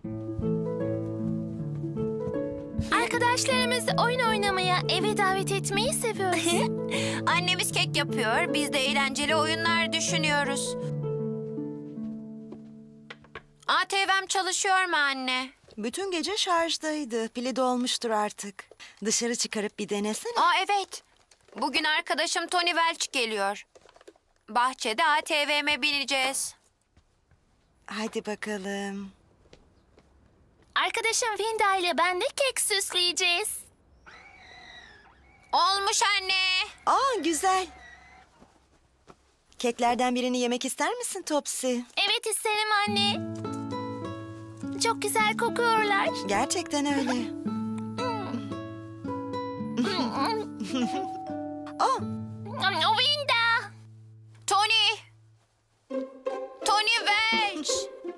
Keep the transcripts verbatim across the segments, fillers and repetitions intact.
Arkadaşlarımızı oyun oynamaya, eve davet etmeyi seviyoruz. Annemiz kek yapıyor, biz de eğlenceli oyunlar düşünüyoruz. A T V'm çalışıyor mu anne? Bütün gece şarjdaydı. Pili dolmuştur artık. Dışarı çıkarıp bir denesene. Aa evet. Bugün arkadaşım Tony Welch geliyor. Bahçede A T V'me bineceğiz. Hadi bakalım. Arkadaşım Winda ile ben de kek süsleyeceğiz. Olmuş anne. Aa, güzel. Keklerden birini yemek ister misin Topsy? Evet isterim anne. Çok güzel kokuyorlar. Gerçekten öyle. Oh, Winda! Tony. Tony Welch.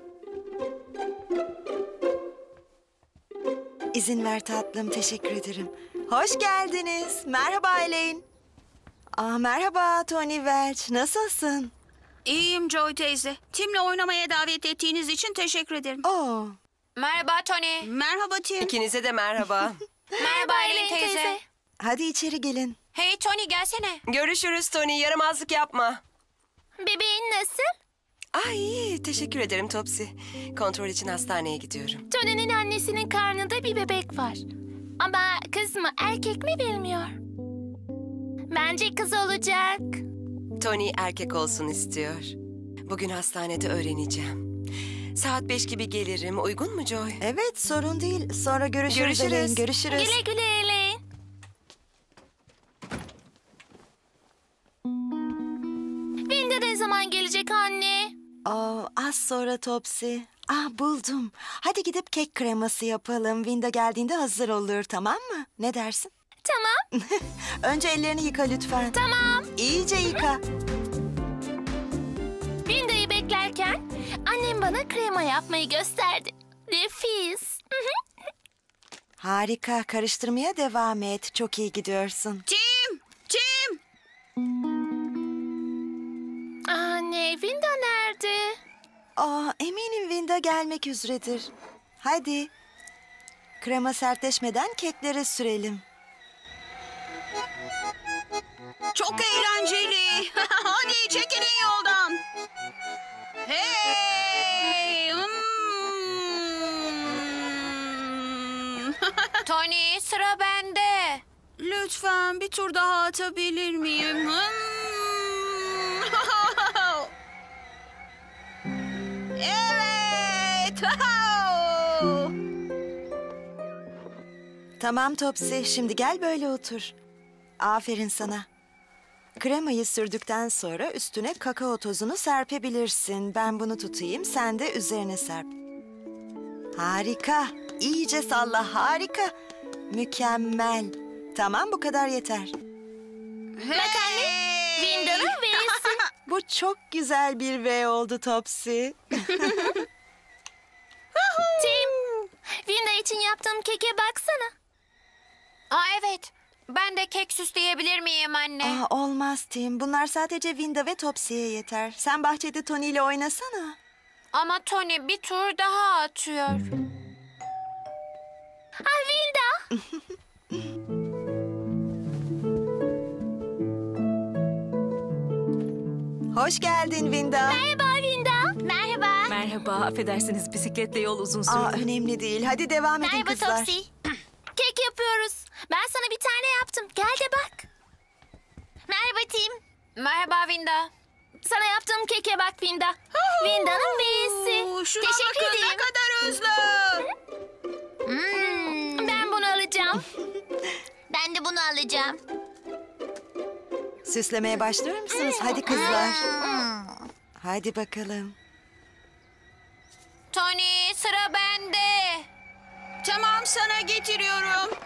izin ver tatlım, teşekkür ederim. Hoş geldiniz. Merhaba Elaine. Aa, merhaba Tony Welch, nasılsın? İyiyim Joy teyze. Tim'le oynamaya davet ettiğiniz için teşekkür ederim. Oo, Merhaba Tony. Merhaba Tim. İkinize de merhaba. Merhaba Elaine teyze. hadi içeri gelin. Hey Tony gelsene. Görüşürüz Tony, yaramazlık yapma. Bebeğin nasıl? Ay iyi, teşekkür ederim Topsy. Kontrol için hastaneye gidiyorum. Tony'nin annesinin karnında bir bebek var. Ama kız mı erkek mi bilmiyor. Bence kız olacak. Tony erkek olsun istiyor. Bugün hastanede öğreneceğim. Saat beş gibi gelirim, uygun mu Joy? Evet, sorun değil. Sonra görüşürüz, Görüşürüz. Elaine, görüşürüz. Güle güle Elaine. Winda ne zaman gelecek anne? Aa, az sonra Topsy. Ah, buldum. Hadi gidip kek kreması yapalım. Winda geldiğinde hazır olur, tamam mı? Ne dersin? Tamam, Önce ellerini yıka lütfen. tamam. İyice yıka. Winda'yı beklerken annem bana krema yapmayı gösterdi. Nefis. Hı hı. Harika. Karıştırmaya devam et. Çok iyi gidiyorsun. Tim! Tim! Anne, Winda nerede? Aa, eminim Winda gelmek üzeredir. Hadi. Krema sertleşmeden kekleri sürelim. Çok eğlenceli. Hadi çekilin yoldan. Hey! Hmm. Tony sıra bende. Lütfen bir tur daha atabilir miyim? Hmm. Evet. Tamam Topsy, şimdi gel böyle otur. Aferin sana. Kremayı sürdükten sonra üstüne kakao tozunu serpebilirsin. Ben bunu tutayım, sen de üzerine serp. Harika. İyice salla, harika. Mükemmel. Tamam, bu kadar yeter. Bak anne, Winda'nın V'si. Bu çok güzel bir V oldu Topsy. Tim, Winda için yaptığım keke baksana. Aa evet. Ben de kek süsleyebilir miyim anne? Aa, olmaz Tim. Bunlar sadece Winda ve Topsy'ye yeter. Sen bahçede Tony ile oynasana. Ama Tony bir tur daha atıyor. Ah Winda. Hoş geldin Winda. Merhaba Winda. Merhaba. Merhaba, affedersiniz bisikletle yol uzun sürdü. Aa, önemli değil. Hadi devam edin Merhaba kızlar. Topsy. Kek yapıyoruz. Ben sana bir tane yaptım. Gel de bak. Merhaba Tim. Merhaba Winda. Sana yaptığım keke bak Winda. Winda'nın V'si. Oo, şuna Teşekkür bakın, ederim. ne kadar hızlı. Hmm, ben bunu alacağım. Ben de bunu alacağım. Süslemeye başlıyor musunuz? Hadi kızlar. Hadi bakalım. Tony sıra bende. Tamam, sana getiriyorum.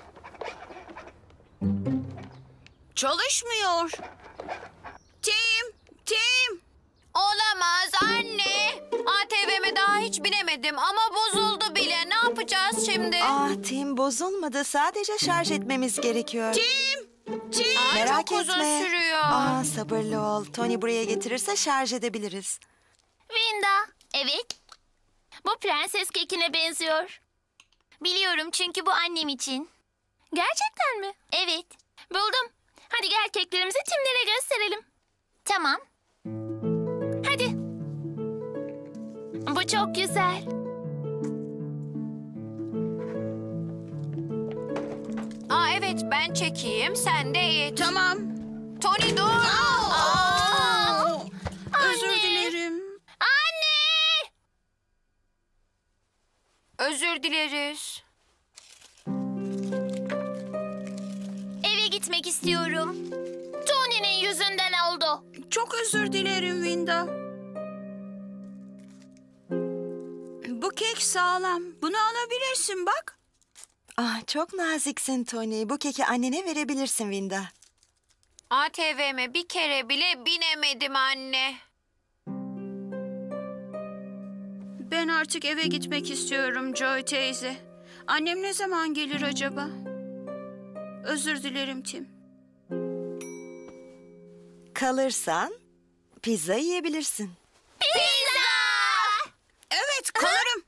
Çalışmıyor. Tim! Tim! Olamaz anne. A T V'me daha hiç binemedim ama bozuldu bile. Ne yapacağız şimdi? Ah Tim, bozulmadı. Sadece şarj etmemiz gerekiyor. Tim! Tim! Aa, Merak çok uzun etme. sürüyor. Aa, sabırlı ol. Tony buraya getirirse şarj edebiliriz. Winda. Evet. Bu prenses kekine benziyor. Biliyorum çünkü bu annem için. Gerçekten mi? Evet. Buldum. Hadi gel keklerimizi Timlere gösterelim. Tamam. Hadi. Bu çok güzel. Aa evet ben çekeyim sen de it. Tamam. Tony dur. Aa! Özür Anne. dilerim. Anne! Özür dileriz. Eve gitmek istiyorum. Tony'nin yüzünden oldu. Çok özür dilerim Winda. Bu kek sağlam. Bunu alabilirsin bak. Ah, çok naziksin Tony. Bu keki annene verebilirsin Winda. A T V'me bir kere bile binemedim anne. Ben artık eve gitmek istiyorum Joy teyze. Annem ne zaman gelir acaba? Özür dilerim Tim. Kalırsan pizza yiyebilirsin. Evet, kalırım.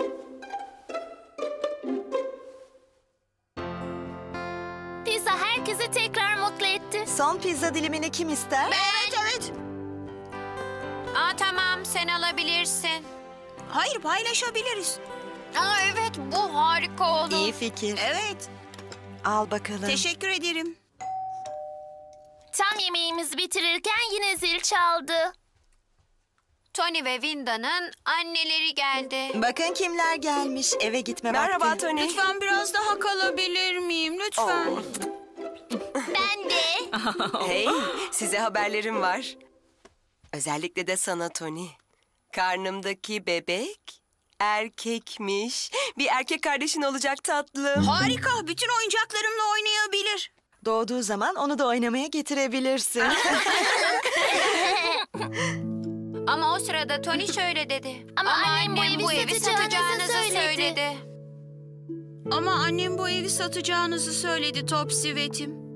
Pizza herkesi tekrar mutlu etti. Son pizza dilimini kim ister? Evet, evet. Aa tamam sen alabilirsin. Hayır, paylaşabiliriz. Aa evet bu harika olur. İyi fikir. Evet, Al bakalım. teşekkür ederim. Tam yemeğimizi bitirirken yine zil çaldı. Tony ve Winda'nın anneleri geldi. Bakın kimler gelmiş. Eve gitme Merhaba vakti. Tony. Lütfen biraz daha kalabilir miyim? Lütfen. Oo. Ben de. Hey, size haberlerim var. Özellikle de sana Tony. Karnımdaki bebek erkekmiş. Bir erkek kardeşin olacak tatlım. Harika, bütün oyuncaklarımla oynayabilir. Doğduğu zaman onu da oynamaya getirebilirsin. Ama o sırada Tony şöyle dedi. Ama annem bu evi satacağınızı söyledi. Ama annem bu evi satacağınızı söyledi Topsy ve Tim.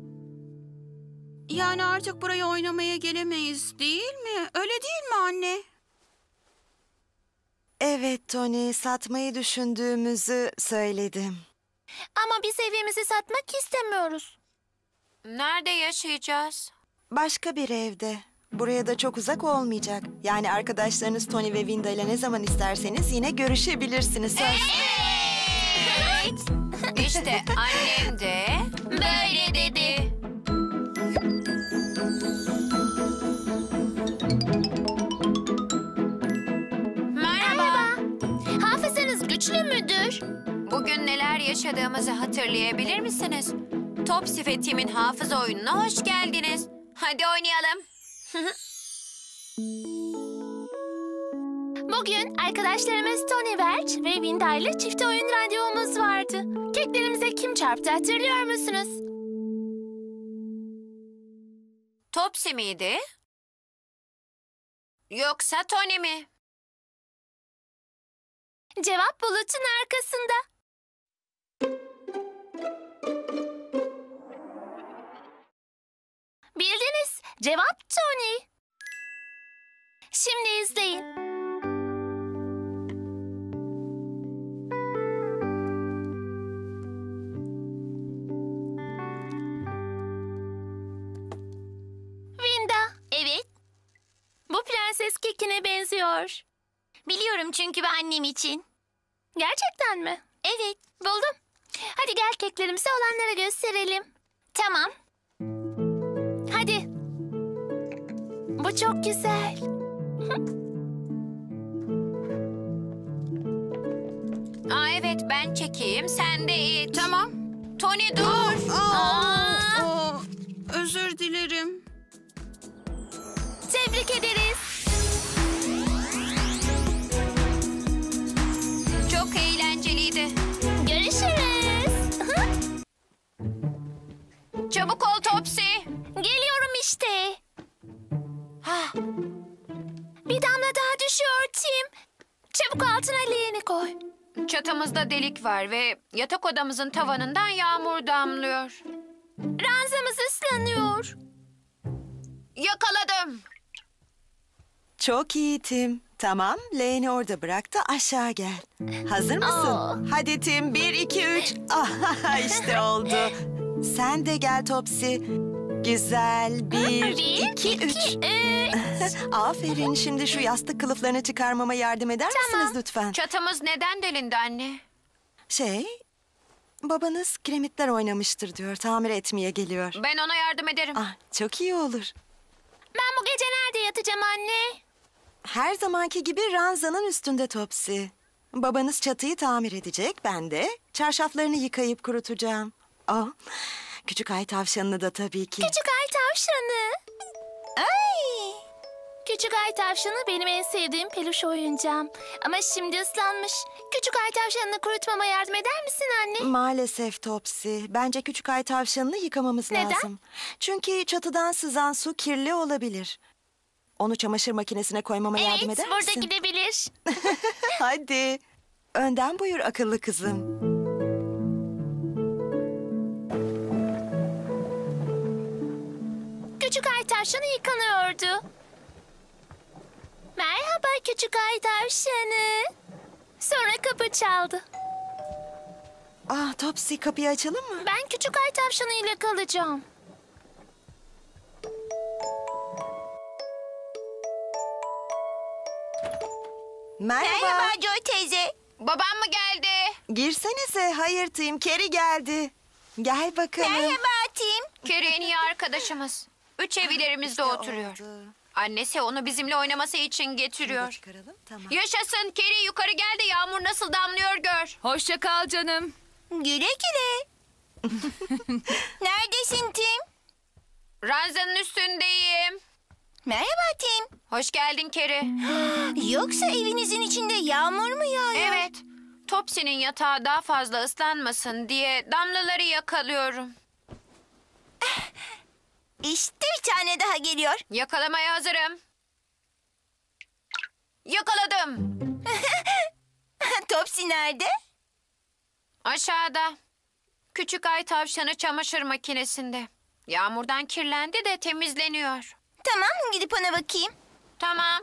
Yani artık buraya oynamaya gelemeyiz değil mi? Öyle değil mi anne? Evet Tony, satmayı düşündüğümüzü söyledim. Ama biz evimizi satmak istemiyoruz. Nerede yaşayacağız? Başka bir evde. Buraya da çok uzak olmayacak. Yani arkadaşlarınız Tony ve Winda ile ne zaman isterseniz yine görüşebilirsiniz. Söz. Evet. İşte annem de böyle dedi. Merhaba. Hafızanız güçlü müdür? Bugün neler yaşadığımızı hatırlayabilir misiniz? Topsy ve Tim'in hafıza oyununa hoş geldiniz. Hadi oynayalım. Bugün arkadaşlarımız Tony Welch ve Winda ile çift oyun randevumuz vardı. Keklerimize kim çarptı hatırlıyor musunuz? Topsy miydi? Yoksa Tony mi? Cevap bulutun arkasında. Bildiniz. Cevap Tony. Şimdi izleyin. Winda. Evet. Bu prenses kekine benziyor. Biliyorum çünkü bu annem için. Gerçekten mi? Evet. Buldum. Hadi gel keklerimizi olanlara gösterelim. Tamam. Hadi. Bu çok güzel. Aa evet ben çekeyim sen de it. Tamam. Tony dur. Aa, aa, özür dilerim. Tebrik ederiz. Çok eğlenceliydi. Görüşürüz. Çabuk ol Topsy. Geliyorum işte. Hah, Bir damla daha düşüyor Tim. Çabuk altına leğeni koy. çatımızda delik var ve yatak odamızın tavanından yağmur damlıyor. Ranzamız ıslanıyor. Yakaladım. Çok iyi Tim. Tamam, leğeni orada bırak da aşağı gel. Hazır mısın? Aa. Hadi Tim, bir, iki, üç. Ah, işte oldu. Sen de gel Topsy. Güzel, bir, Bir, iki, üç. üç. Aferin, şimdi şu yastık kılıflarını çıkarmama yardım eder misiniz lütfen? Çatımız neden delindi anne? Şey, babanız kiremitler oynamıştır diyor, tamir etmeye geliyor. Ben ona yardım ederim. Ah, çok iyi olur. Ben bu gece nerede yatacağım anne? Her zamanki gibi ranzanın üstünde Topsy. Babanız çatıyı tamir edecek, ben de çarşaflarını yıkayıp kurutacağım. Oh, küçük ay tavşanını da tabii ki. Küçük ay tavşanı. Ay. Küçük ay tavşanı benim en sevdiğim peluş oyuncağım. Ama şimdi ıslanmış. Küçük ay tavşanını kurutmama yardım eder misin anne? Maalesef Topsy. Bence küçük ay tavşanını yıkamamız Neden? lazım. Çünkü çatıdan sızan su kirli olabilir. Onu çamaşır makinesine koymama yardım Evet, eder burada misin? gidebilir. Hadi. Önden buyur akıllı kızım. Küçük ay tavşanı yıkanıyordu. Merhaba küçük ay tavşanı. Sonra kapı çaldı. Ah Topsy, kapıyı açalım mı? Ben küçük ay tavşanıyla kalacağım. Merhaba. Joy teyze. Babam mı geldi? Girsenize. Hayır Tim, Carrie geldi. Gel bakalım. Tim. Carrie en iyi arkadaşımız. Üç ev ilerimizde oturuyor. Oldu. Annesi onu bizimle oynaması için Şunu da getiriyor. çıkaralım. Tamam. Yaşasın Carrie, yukarı gel de yağmur nasıl damlıyor gör. Hoşça kal canım. Güle güle. Neredesin Tim? Ranzanın üstündeyim. Merhaba Tim. Hoş geldin Carrie. Yoksa evinizin içinde yağmur mu yağıyor? Evet. Topsy'nin yatağı daha fazla ıslanmasın diye damlaları yakalıyorum. İşte bir tane daha geliyor. Yakalamaya hazırım. Yakaladım. Topsy nerede? Aşağıda. Küçük ay tavşanı çamaşır makinesinde. Yağmurdan kirlendi de temizleniyor. Tamam, gidip ona bakayım. Tamam.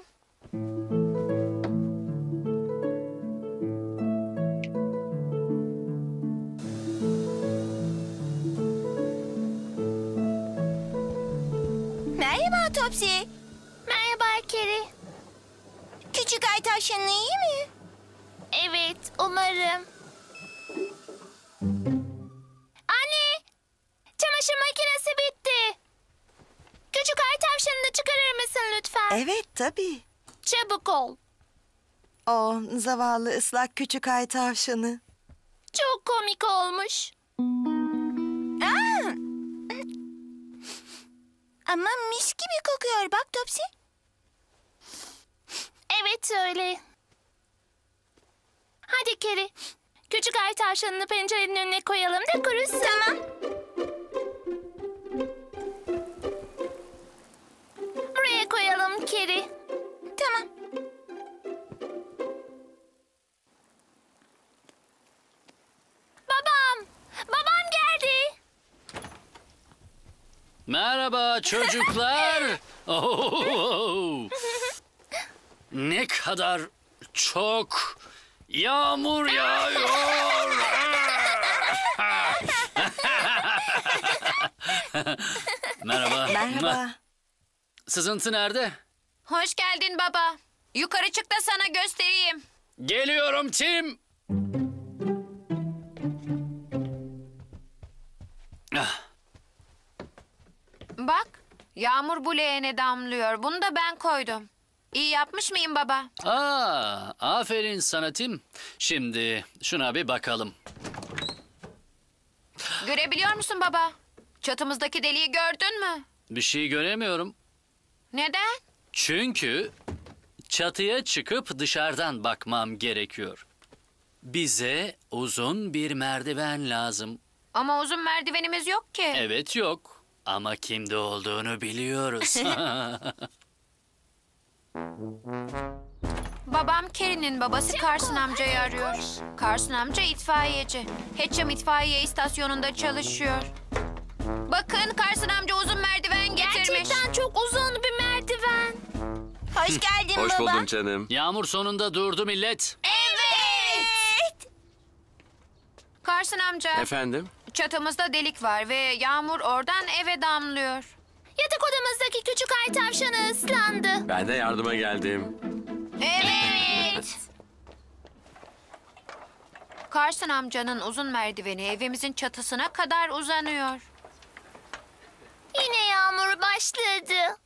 Merhaba Topsy. Merhaba Carrie. Küçük ay tavşanı iyi mi? Evet, umarım. Anne! Çamaşır makinesi bitti. Küçük ay tavşanını çıkarır mısın lütfen? Evet tabii. Çabuk ol. O zavallı ıslak küçük ay tavşanı. Çok komik olmuş. Ama mis gibi kokuyor bak Topsy. Evet öyle. Hadi Carrie. Küçük ay tavşanını pencerenin önüne koyalım da kurusun. Tamam. Buraya koyalım Carrie. Tamam. Babam! Babam geldi. Merhaba çocuklar. Oh! Ne kadar çok yağmur yağıyor. Merhaba. Merhaba. Sızıntı nerede? Hoş geldin baba. Yukarı çık da sana göstereyim. Geliyorum Tim. Ah, Bak, yağmur bu leğene damlıyor. Bunu da ben koydum. İyi yapmış mıyım baba? Aa, aferin sana Tim. Şimdi şuna bir bakalım. Görebiliyor musun baba? Çatımızdaki deliği gördün mü? Bir şey göremiyorum. Neden? Çünkü çatıya çıkıp dışarıdan bakmam gerekiyor. Bize uzun bir merdiven lazım. Ama uzun merdivenimiz yok ki. Evet yok ama kimde olduğunu biliyoruz. Babam Carrie'nin babası Carson amcayı arıyor. Carson amca itfaiyeci. Hatcham itfaiye istasyonunda çalışıyor. Bakın Carson amca uzun merdiven getirmiş. Gerçekten çok uzun bir merdiven. Hoş geldin Hoş baba. buldum canım. Yağmur sonunda durdu millet. Evet. Carson amca, Efendim? çatımızda delik var ve yağmur oradan eve damlıyor. Yatak odamızdaki küçük ay tavşanı ıslandı. Ben de yardıma geldim. Evet. Carson amcanın uzun merdiveni evimizin çatısına kadar uzanıyor. Yine yağmur başladı.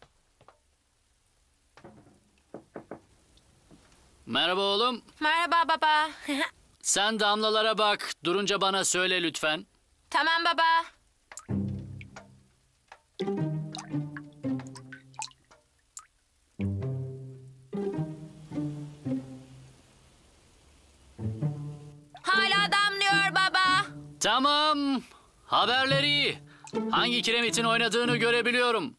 Merhaba oğlum. Merhaba baba. Sen damlalara bak. Durunca bana söyle lütfen. Tamam baba. Hala damlıyor baba. Tamam. Haberleri iyi. Hangi kiremitin oynadığını görebiliyorum.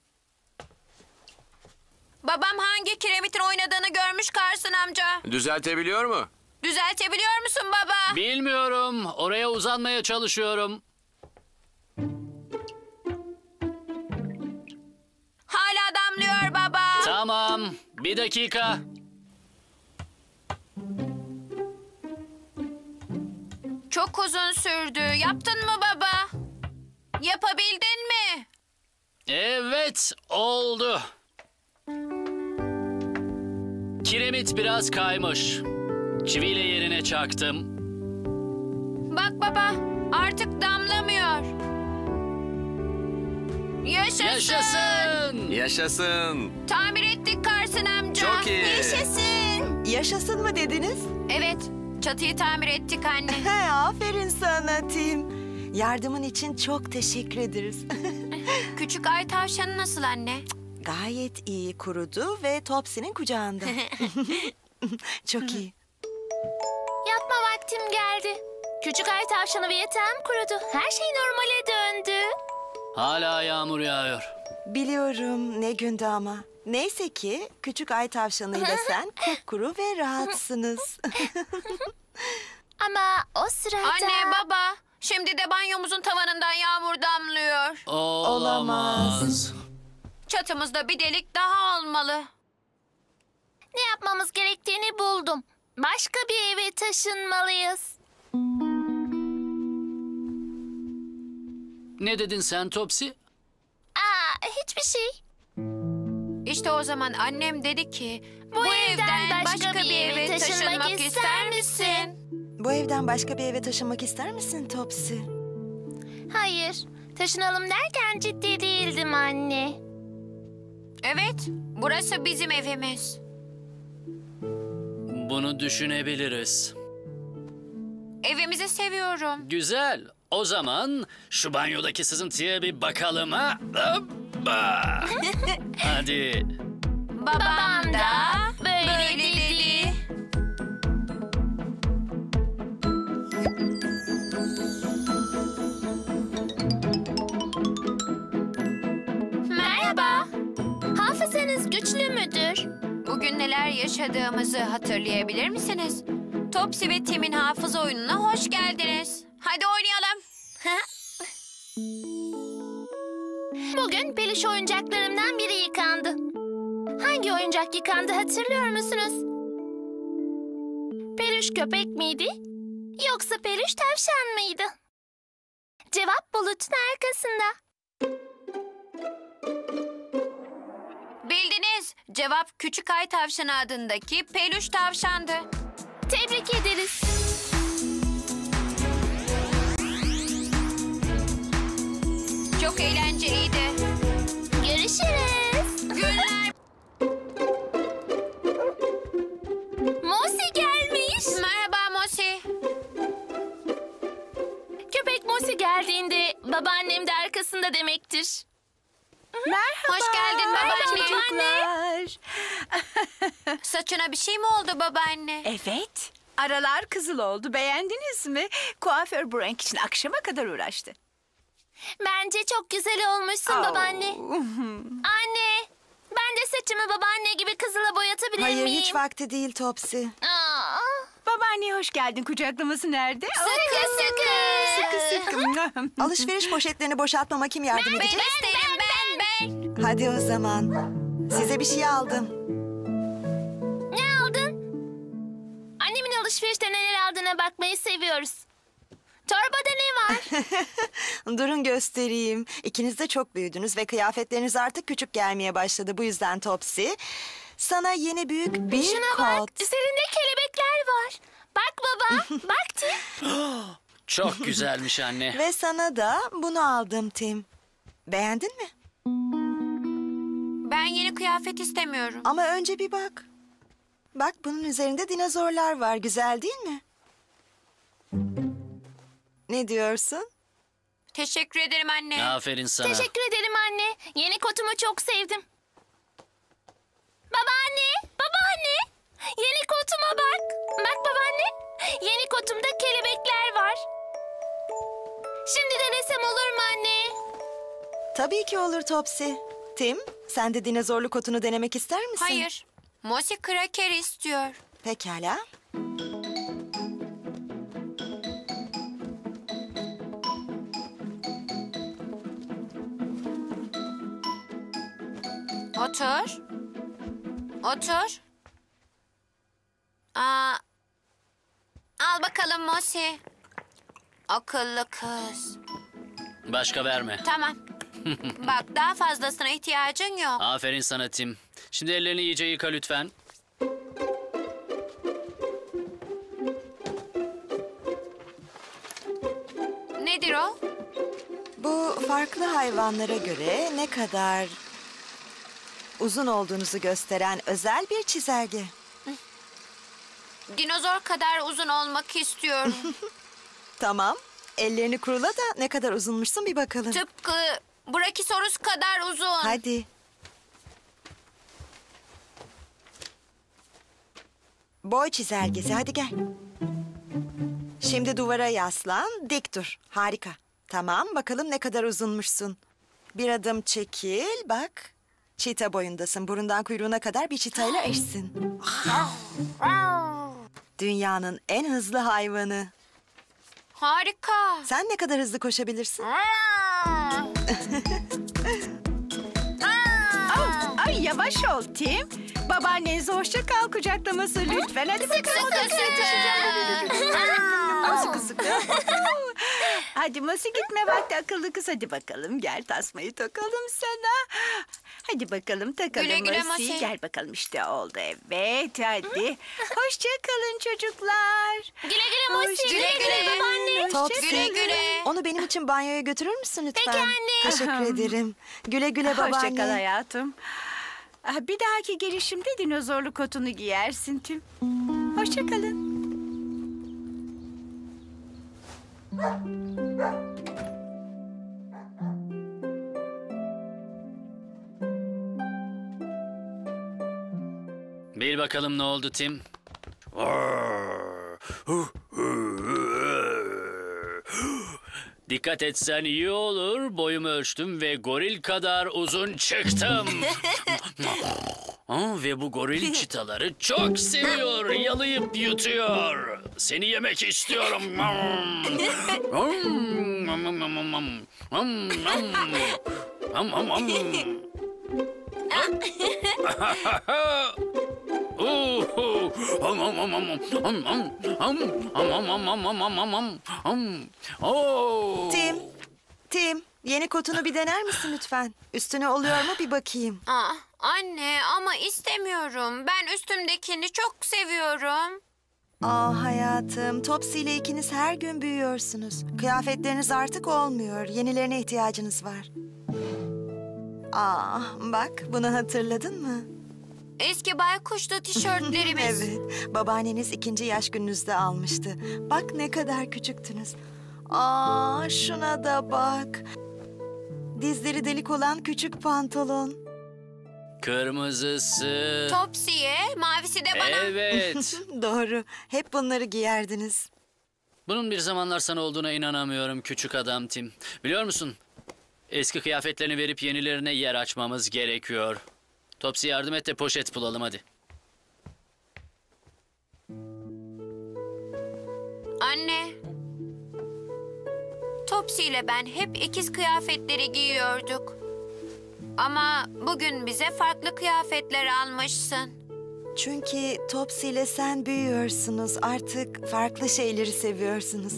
Babam hangi kiremitin oynadığını görmüş Carson amca. Düzeltebiliyor mu? Düzeltebiliyor musun baba? Bilmiyorum. Oraya uzanmaya çalışıyorum. Hala damlıyor baba. Tamam. Bir dakika. Çok uzun sürdü. Yaptın mı baba? Yapabildin mi? Evet, oldu. Kiremit biraz kaymış. Çiviyle yerine çaktım. Bak baba, artık damlamıyor. Yaşasın. Yaşasın. Yaşasın. Tamir ettik Carson amca. Çok iyi. Yaşasın. Yaşasın mı dediniz? Evet, çatıyı tamir ettik anne. He, aferin sana Tim. Yardımın için çok teşekkür ederiz. Küçük ay tavşanı nasıl anne? Gayet iyi kurudu ve Topsy'nin kucağında. Çok iyi. Yatma vaktim geldi. Küçük ay tavşanı ve yatağım kurudu. Her şey normale döndü. Hala yağmur yağıyor. Biliyorum ne gündü ama. Neyse ki küçük ay tavşanıyla sen kupkuru ve rahatsınız. Ama o sırada... Anne, baba, şimdi de banyomuzun tavanından yağmur damlıyor. Olamaz. Çatımızda bir delik daha olmalı. Ne yapmamız gerektiğini buldum. Başka bir eve taşınmalıyız. Ne dedin sen Topsy? Aa, hiçbir şey. İşte o zaman annem dedi ki... Bu evden başka bir eve taşınmak ister misin? Bu evden başka bir eve taşınmak ister misin Topsy? Hayır. Taşınalım derken ciddi değildim anne. Evet, burası bizim evimiz. Bunu düşünebiliriz. Evimizi seviyorum. Güzel. O zaman şu banyodaki sızıntıya bir bakalım ha. Hoppa. Hadi. Babam da böyle böyle dedi. dedi. Merhaba. Hafızanız güçlü müdür? Bugün neler yaşadığımızı hatırlayabilir misiniz? Topsy ve Tim'in hafıza oyununa hoş geldiniz. Hadi oynayalım. Bugün peluş oyuncaklarımdan biri yıkandı. Hangi oyuncak yıkandı hatırlıyor musunuz? Peluş köpek miydi? Yoksa peluş tavşan mıydı? Cevap bulutun arkasında. Bildiniz. Cevap Küçük Ay Tavşanı adındaki peluş tavşandı. Tebrik ederiz. Çok eğlenceliydi. Görüşürüz. Günler. Mosi gelmiş. Merhaba Mosi. Köpek Mosi geldiğinde babaannem de arkasında demektir. Hoş geldin babaanne. Çocuklar. Saçına bir şey mi oldu babaanne? Evet. Aralar kızıl oldu. Beğendiniz mi? Kuaför bu renk için akşama kadar uğraştı. Bence çok güzel olmuşsun Au. babaanne. Anne, ben de saçımı babaanne gibi kızıla boyatabilir Hayır miyim? hiç vakti değil Topsy. Aa, Babaanneye hoş geldin. Kucaklaması nerede? sıkı sıkı. Sıkı sıkı. Alışveriş poşetlerini boşaltmama kim yardım edecek? İsterim ben ben. Hadi o zaman. Size bir şey aldım. alışverişte neler aldığına bakmayı seviyoruz. Torbada ne var? Durun göstereyim. İkiniz de çok büyüdünüz ve kıyafetleriniz artık küçük gelmeye başladı. Bu yüzden Topsy, sana yeni büyük bir Şuna kot. bak, üzerinde kelebekler var. Bak baba, bak Tim. Çok güzelmiş anne. Ve sana da bunu aldım Tim. Beğendin mi? Ben yeni kıyafet istemiyorum. Ama önce bir bak. Bak bunun üzerinde dinozorlar var. Güzel değil mi? Ne diyorsun? Teşekkür ederim anne. Aferin sana. Teşekkür ederim anne. Yeni kotumu çok sevdim. Babaanne, babaanne. Yeni kotuma bak. Bak babaanne. Yeni kotumda kelebekler var. Şimdi denesem olur mu anne? Tabii ki olur Topsy. Tim, sen de dinozorlu kotunu denemek ister misin? Hayır. Mosi kraker istiyor. Pekala. Otur. Otur. Aa, al bakalım Mosi. Akıllı kız. Başka verme. Tamam. Bak daha fazlasına ihtiyacın yok. Aferin sana Tim. Şimdi ellerini iyice yıka lütfen. Nedir o? Bu farklı hayvanlara göre ne kadar uzun olduğunuzu gösteren özel bir çizelge. Dinozor kadar uzun olmak istiyorum. Tamam. Ellerini kurula da ne kadar uzunmuşsun bir bakalım. Tıpkı Brachiosaurus kadar uzun. Hadi. Boy çizelgesi. Hadi gel. Şimdi duvara yaslan. Dik dur. Harika. Tamam. Bakalım ne kadar uzunmuşsun. Bir adım çekil. Bak. Çita boyundasın. Burundan kuyruğuna kadar bir çitayla eşsin. Dünyanın en hızlı hayvanı. Harika. Sen ne kadar hızlı koşabilirsin? Ay yavaş ol Tim. Babaannenize hoşça kal kucaklaması lütfen. Hadi bakalım. Sıkı Sıkı sıkı. Hadi Mosi gitme vakti akıllı kız. Hadi bakalım gel tasmayı takalım sana. Hadi bakalım takalım Güle güle Mosi. Mosi. Gel bakalım işte oldu evet hadi. Hoşça kalın çocuklar. Güle güle Mosi. Hoşça Güle güle kalın. babaanne. Hoşça Topsy, Güle güle. onu benim için banyoya götürür müsün lütfen? Peki anne. Teşekkür ederim. Güle güle babaanne. Hoşça kal hayatım. Ah, bir dahaki gelişimde dinozorlu kotunu giyersin Tim. Hoşça kalın. Bil bakalım ne oldu Tim? Dikkat etsen iyi olur. Boyumu ölçtüm ve goril kadar uzun çıktım. Aa, ve bu goril çitaları çok seviyor. Yalayıp yutuyor. Seni yemek istiyorum. Tim, Tim, yeni kotunu bir dener misin lütfen? Üstüne oluyor mu bir bakayım. Ah, anne ama istemiyorum. Ben üstümdekini çok seviyorum. Aa hayatım, Topsy ile ikiniz her gün büyüyorsunuz. Kıyafetleriniz artık olmuyor. Yenilerine ihtiyacınız var. Aa bak, bunu hatırladın mı? Eski baykuşlu tişörtlerimiz. Evet, babaanneniz ikinci yaş gününüzde almıştı. Bak ne kadar küçüktünüz. Aa şuna da bak. Dizleri delik olan küçük pantolon. Kırmızısı. Topsy'ye, mavisi de bana. Evet. Doğru, hep bunları giyerdiniz. Bunun bir zamanlar sana olduğuna inanamıyorum küçük adam Tim. Biliyor musun? Eski kıyafetlerini verip yenilerine yer açmamız gerekiyor. Topsy yardım et de poşet bulalım hadi. Anne. Topsy ile ben hep ikiz kıyafetleri giyiyorduk. Ama bugün bize farklı kıyafetler almışsın. Çünkü Topsy ile sen büyüyorsunuz. Artık farklı şeyleri seviyorsunuz.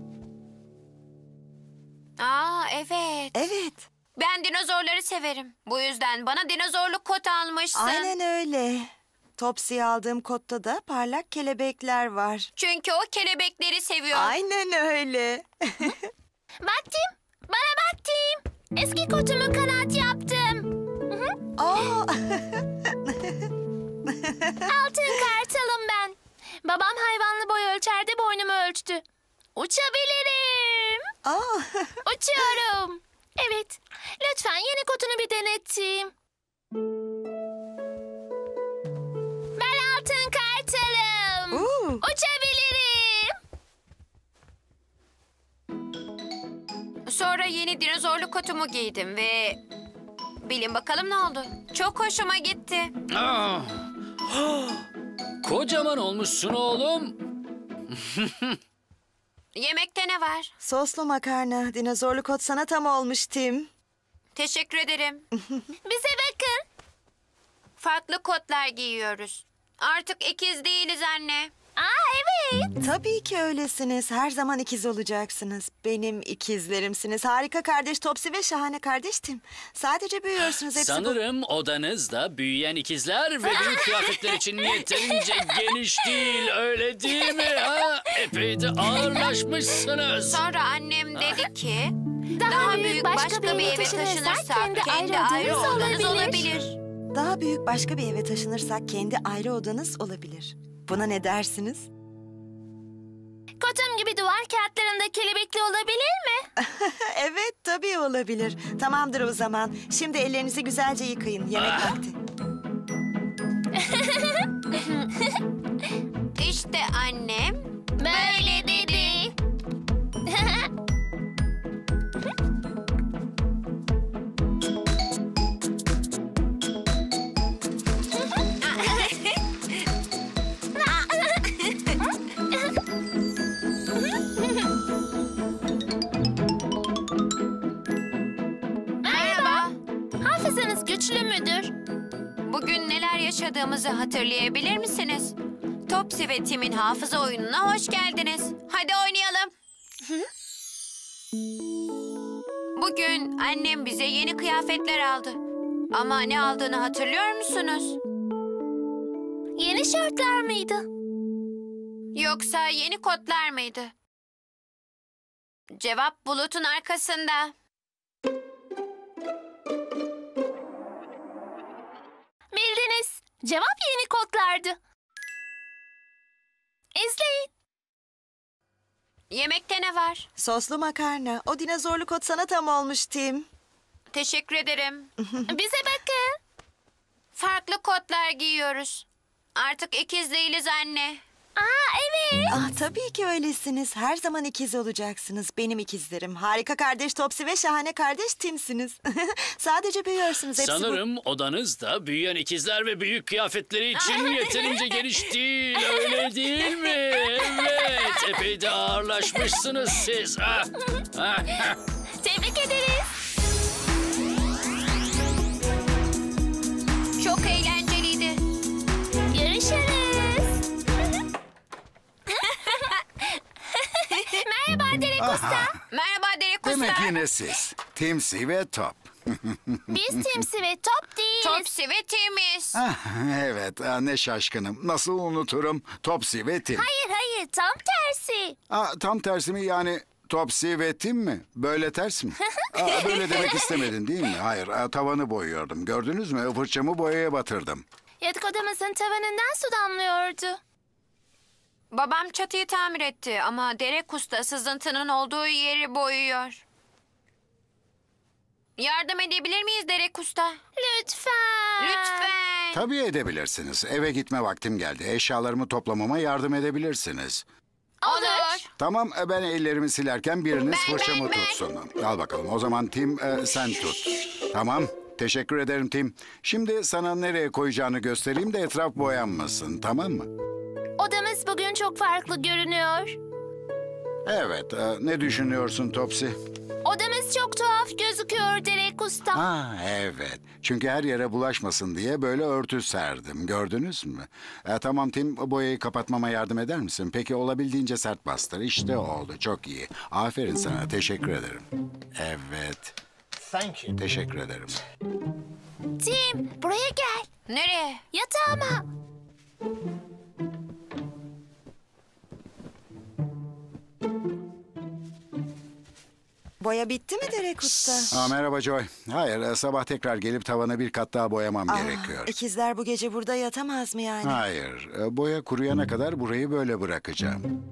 Aa evet. Evet, Ben dinozorları severim. Bu yüzden bana dinozorlu kot almışsın. aynen öyle. Topsy'ye aldığım kotta da parlak kelebekler var. Çünkü o kelebekleri seviyor. Aynen öyle. Bak Tim, bana bak Tim. Eski kotumu kanat yaptım. Aa, Altın kartalım ben. Babam hayvanlı boy ölçerde boynumu ölçtü. Uçabilirim. aa. Uçuyorum. Evet. Lütfen yeni kotunu bir deneteyim. Ben altın kartalım. Oo. Uçabilirim. Sonra yeni dinozorlu kotumu giydim ve... Bilin bakalım ne oldu? Çok hoşuma gitti. Ah! Kocaman olmuşsun oğlum. Yemekte ne var? Soslu makarna, dinozorlu kot sana tam olmuş Tim. Teşekkür ederim. Bize bakın. Farklı kotlar giyiyoruz. Artık ikiz değiliz anne. Aa evet. Tabii ki öylesiniz. Her zaman ikiz olacaksınız. Benim ikizlerimsiniz. Harika kardeş Topsy ve şahane kardeş Tim. Sadece büyüyorsunuz. Hepsi bu. Sanırım odanızda büyüyen ikizler ve büyük kıyafetler için yeterince geniş değil, öyle değil mi? Ha? Epey de ağırlaşmışsınız. Sonra annem dedi ki... Daha, Daha büyük, büyük başka, bir eve taşınırsak kendi, kendi ayrı ayrı odanız odanız olabilir. olabilir. Daha büyük başka bir eve taşınırsak kendi ayrı odanız olabilir. Buna ne dersiniz? Kotum gibi duvar kağıtlarında kelebekli olabilir mi? Evet, tabii olabilir. Tamamdır o zaman. Şimdi ellerinizi güzelce yıkayın. Yemek vakti. İşte annem Böyle dedi. Merhaba. Hafızanız güçlü müdür? Bugün neler yaşadığımızı hatırlayabilir misiniz? Topsy ve Tim'in hafıza oyununa hoş geldiniz. Hadi oynayalım. Bugün annem bize yeni kıyafetler aldı. Ama ne aldığını hatırlıyor musunuz? Yeni şortlar mıydı? Yoksa yeni kotlar mıydı? Cevap bulutun arkasında. Bildiniz. Cevap yeni kodlardı. İzleyin. Yemekte ne var? Soslu makarna. O dinozorlu kot sana tam olmuş Tim. Teşekkür ederim. Bize bakın. Farklı kotlar giyiyoruz. Artık ikiz değiliz anne. Aa evet. Ah, tabii ki öylesiniz. Her zaman ikiz olacaksınız. Benim ikizlerim. Harika kardeş Topsy ve şahane kardeş Tim'siniz. Sadece büyüyorsunuz. Hepsi bu. Sanırım odanızda büyüyen ikizler ve büyük kıyafetleri için yeterince geniş değil, öyle değil mi? Evet, epey de ağırlaşmışsınız siz. Ha? Ha? Tebrik ederiz. Çok eğlenceliydi. Görüşürüz. Merhaba Derek Usta. Merhaba Derek Usta. Demek yine siz. Timsy ve Top. Biz Timsy ve Top değiliz. Topsy ve Tim'iz. Ah, evet, ah, ne şaşkınım. Nasıl unuturum? Topsy ve Tim. Hayır hayır tam tersi. Ah, tam tersi mi yani Topsy ve Tim mi? Böyle ters mi? Ah, böyle demek istemedin değil mi? Hayır, ah, tavanı boyuyordum. Gördünüz mü? Fırçamı boyaya batırdım. Yatak odamızın tavanından su damlıyordu. Babam çatıyı tamir etti ama Derek Usta sızıntının olduğu yeri boyuyor. Yardım edebilir miyiz Derek Usta? Lütfen. Lütfen. Tabii edebilirsiniz. Eve gitme vaktim geldi. Eşyalarımı toplamama yardım edebilirsiniz. Olur. Tamam, e, ben ellerimi silerken biriniz Ben, fırçamı ben, ben. tutsun. Al bakalım. O zaman Tim, e, sen tut. Tamam. Teşekkür ederim Tim. Şimdi sana nereye koyacağını göstereyim de etraf boyanmasın. Tamam mı? Odamız bugün çok farklı görünüyor. Evet. e, ne düşünüyorsun Topsy? Odamız Biraz çok tuhaf gözüküyor Derek Usta. Ha evet. Çünkü her yere bulaşmasın diye böyle örtü serdim. Gördünüz mü? E, tamam Tim, boyayı kapatmama yardım eder misin? Peki olabildiğince sert bastır. İşte oldu. Çok iyi. Aferin sana. Teşekkür ederim. Evet. Thank you. Teşekkür ederim. Tim, buraya gel. Nereye? Yatağıma. Boya bitti mi Derek Usta? Aa, merhaba Joy. Hayır, e, sabah tekrar gelip tavanı bir kat daha boyamam Aa, gerekiyor. İkizler bu gece burada yatamaz mı yani? Hayır, e, boya kuruyana kadar burayı böyle bırakacağım.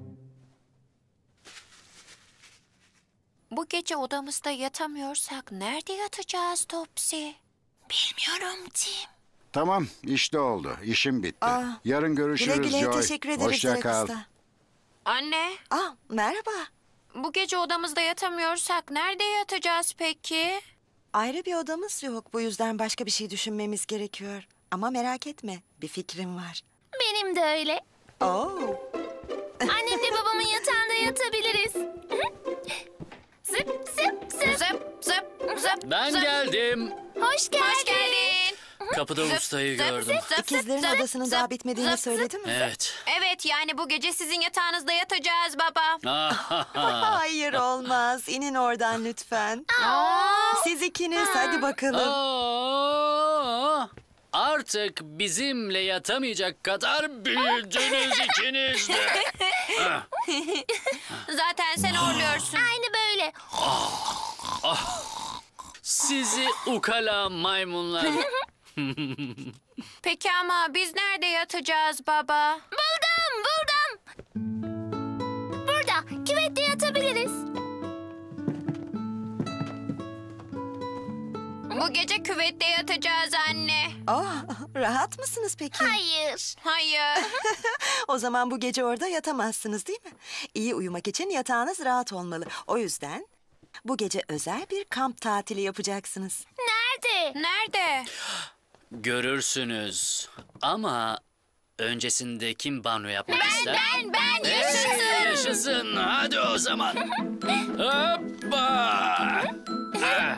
Bu gece odamızda yatamıyorsak nerede yatacağız Topsy? Bilmiyorum Tim. Tamam, işte oldu. İşim bitti. Aa, Yarın görüşürüz Güle güle Joy. teşekkür ederiz Hoşça Derek kal. Usta. Anne, Aa, merhaba. bu gece odamızda yatamıyorsak nerede yatacağız peki? Ayrı bir odamız yok. Bu yüzden başka bir şey düşünmemiz gerekiyor. Ama merak etme, bir fikrim var. Benim de öyle. Oo, Annemle babamın yatağında yatabiliriz. Zıp zıp zıp. Zıp zıp zıp. Ben zıp. geldim. Hoş geldin. Hoş geldin. Kapıda Zıp, ustayı zıp, gördüm. zıp, zıp, ikizlerin zıp, odasının zıp, daha bitmediğini zıp, söyledi mi? Evet. Evet, yani bu gece sizin yatağınızda yatacağız baba. Hayır olmaz. İnin oradan lütfen. Siz ikiniz hadi bakalım. Aa, artık bizimle yatamayacak kadar büyüdünüz ikiniz de. Zaten sen horluyorsun. Aynı böyle. Sizi ukala maymunlar. Peki ama biz nerede yatacağız baba? Buldum buldum. Burada küvette yatabiliriz. Bu gece küvette yatacağız anne. Aa, rahat mısınız peki? Hayır. Hayır. O zaman bu gece orada yatamazsınız değil mi? İyi uyumak için yatağınız rahat olmalı. O yüzden bu gece özel bir kamp tatili yapacaksınız. Nerede? Nerede? Görürsünüz. Ama öncesinde kim banyo yapmak ister? Ben ben Hey, yaşasın. yaşasın. Hadi o zaman. Hoppa. Ah.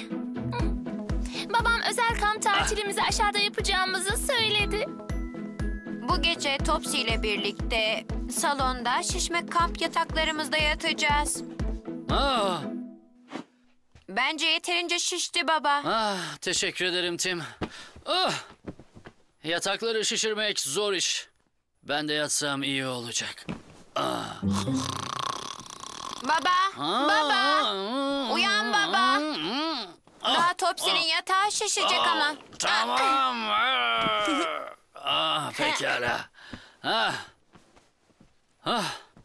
Babam özel kamp tatilimizi aşağıda yapacağımızı söyledi. Bu gece Topsy ile birlikte salonda şişme kamp yataklarımızda yatacağız. Ah, Bence yeterince şişti baba. ah, teşekkür ederim Tim. Ah, yatakları şişirmek zor iş. Ben de yatsam iyi olacak. Ah. Baba, Ah. baba. Uyan baba. Ah. Daha Topsy'nin yatağı şişecek ama. Tamam. Ah, ah, pekala. Ah. Ah.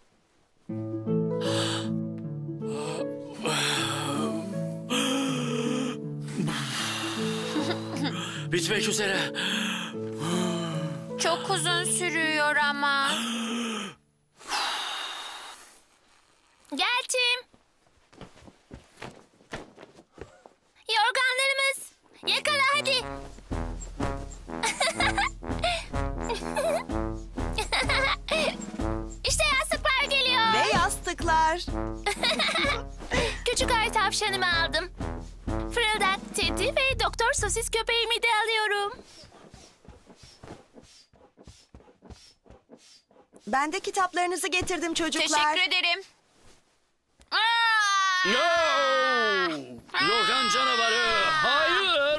Bitmek üzere. Çok uzun sürüyor ama. Gel Tim. Yorganlarımız. Yakala hadi. İşte yastıklar geliyor. Ve yastıklar. Küçük ay tavşanımı aldım. Fırıldak Teddy ve Doktor Sosis köpeğimi de alıyorum. Ben de kitaplarınızı getirdim çocuklar. Teşekkür ederim. Aa! No! Yorgan canavarı. Hayır.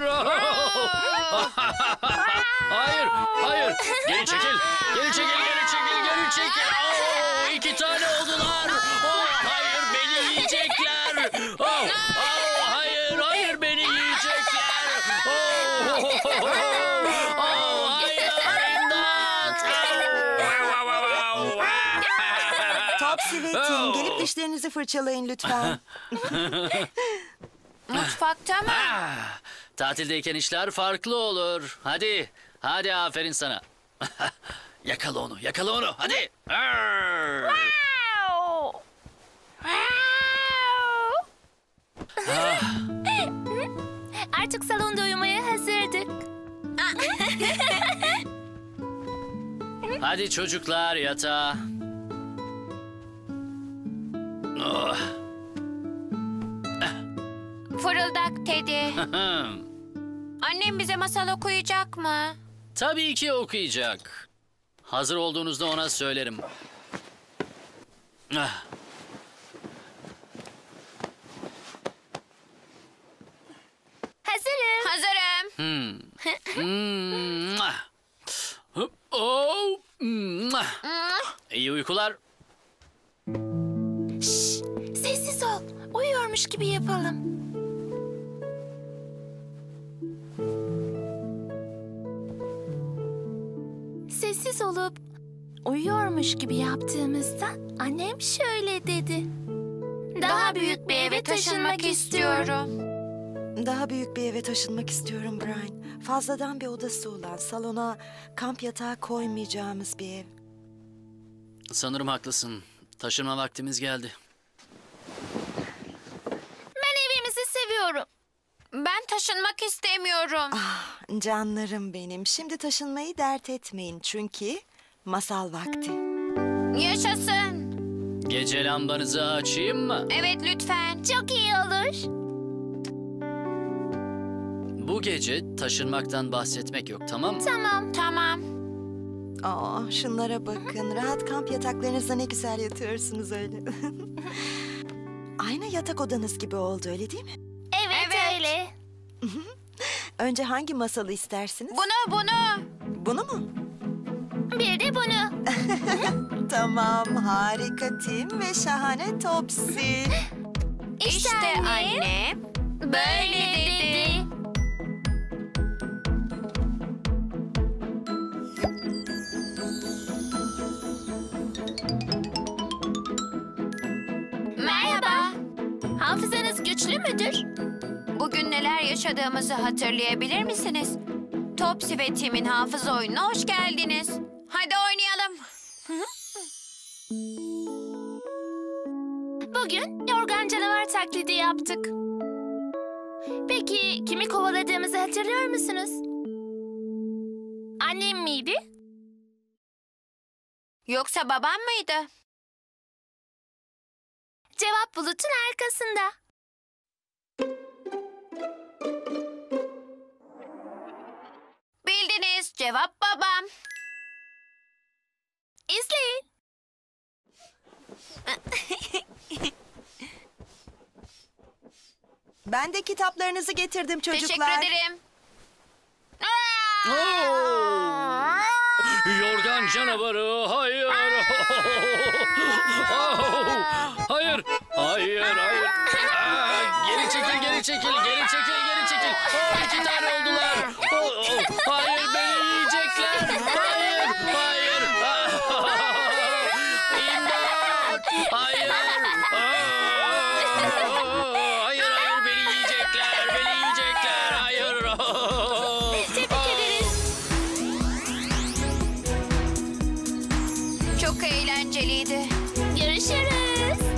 Hayır. Hayır. Geri çekil. Geri çekil. Geri çekil. Geri çekil. Oo, iki tane oldular. Oh, hayır beni yiyecekler. Oh, oh, hayır. Hayır beni yiyecekler. Oh, oh, oh, hayır. İmdat. Topsy ve Tim gelip dişlerinizi fırçalayın lütfen. Mutfakta mı? Ah, tatildeyken işler farklı olur. Hadi, hadi aferin sana. Yakala onu, yakala onu. Hadi. Arr. Wow. Ah, Artık salonda uyumaya hazırdık. hadi çocuklar yatağa. Oh. Ah. odak Teddy. Annem bize masal okuyacak mı? Tabii ki okuyacak. Hazır olduğunuzda ona söylerim. Ah. Hazırım. Hazırım. Hmm. Hmm. Hıp, oh. Hmm. İyi uykular. Şşş, sessiz ol. Uyuyormuş gibi yapalım. Sessiz olup uyuyormuş gibi yaptığımızda annem şöyle dedi. Daha büyük bir eve taşınmak istiyorum. Daha büyük bir eve taşınmak istiyorum Brian. Fazladan bir odası olan, salona kamp yatağı koymayacağımız bir ev. Sanırım haklısın. Taşınma vaktimiz geldi. Ben evimizi seviyorum. Ben taşınmak istemiyorum. Ah, canlarım benim. Şimdi taşınmayı dert etmeyin çünkü masal vakti. Yaşasın. Gece lambanızı açayım mı? Evet lütfen. Çok iyi olur. Bu gece taşınmaktan bahsetmek yok, tamam mı? Tamam. Tamam. Aa, şunlara bakın. Rahat kamp yataklarınızda ne güzel yatıyorsunuz öyle. Aynı yatak odanız gibi oldu, öyle değil mi? Evet, Evet. öyle. Önce hangi masalı istersiniz? Bunu bunu. Bunu mu? Bir de bunu. Tamam, harika Tim ve şahane Topsy. İşte annem böyle dedi. Merhaba. Hafızanız güçlü müdür? Bugün neler yaşadığımızı hatırlayabilir misiniz? Topsy ve Tim'in hafıza oyununa hoş geldiniz. Hadi oynayalım. Bugün yorgan canavar taklidi yaptık. Peki kimi kovaladığımızı hatırlıyor musunuz? Annem miydi? Yoksa babam mıydı? Cevap bulutun arkasında. Bildiniz. Cevap babam. İzleyin. Ben de kitaplarınızı getirdim çocuklar. Teşekkür ederim. Oo! Yorgan canavarı, hayır. Hayır, hayır, hayır. Aa, geri çekil, geri çekil, geri çekil, geri çekil. Oh, iki tane oldular. Oh, oh. Hayır, beni yiyecekler. Hayır, hayır. İmdat. Hayır. Hayır, hayır, beni yiyecekler, beni yiyecekler. Hayır. Tebrik ederiz. Çok eğlenceliydi. Görüşürüz.